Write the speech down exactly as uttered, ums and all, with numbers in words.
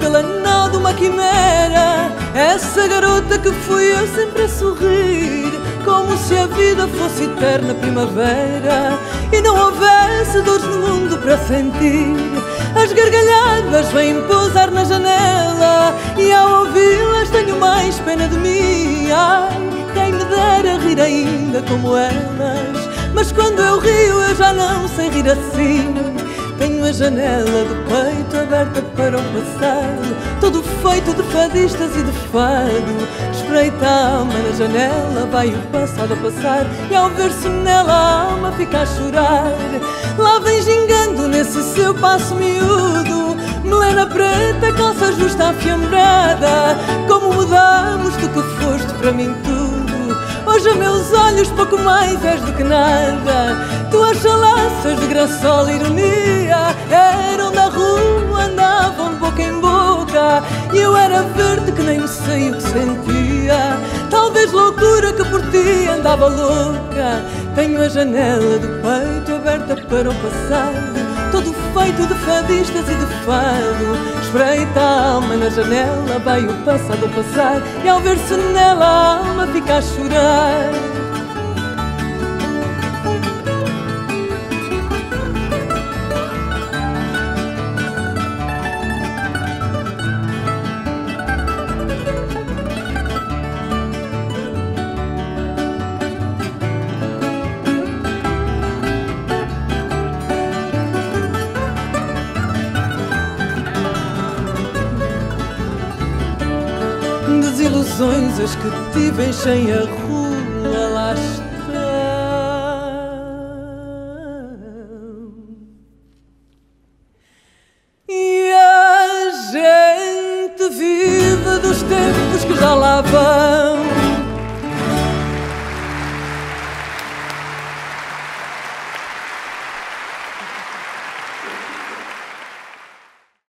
engalanado, uma quimera. Essa garota que fui eu sempre a sorrir, como se a vida fosse eterna primavera e não houvesse dores no mundo para sentir. As gargalhadas vêm pousar na janela e ao ouvi-las tenho mais pena de mim. Ai, quem me dera rir ainda como elas, mas quando eu rio eu já não sei rir assim. Tenho a janela do peito aberta para o passado, todo feito de fadistas e de fado. Espreita a alma na janela, vai o passado a passar, e ao ver-se nela a alma fica a chorar. Lá vem gingando nesse seu passo miúdo, melena preta, calça justa afiambrada. Como mudamos, tu que foste para mim tudo, hoje a meus olhos pouco mais és do que nada. Tuas chalaças de graçola e ironia eram da rua, andavam de boca em boca, e eu era verde que nem sei o que sentia. Talvez loucura que por ti andava louca. Tenho a janela do peito aberta para o passado, todo feito de fadistas e de fado. Espreita a alma na janela, vai o passado a passar, e ao ver-se nela a alma fica a chorar. Desilusões as que tive, enchem a rua, lá está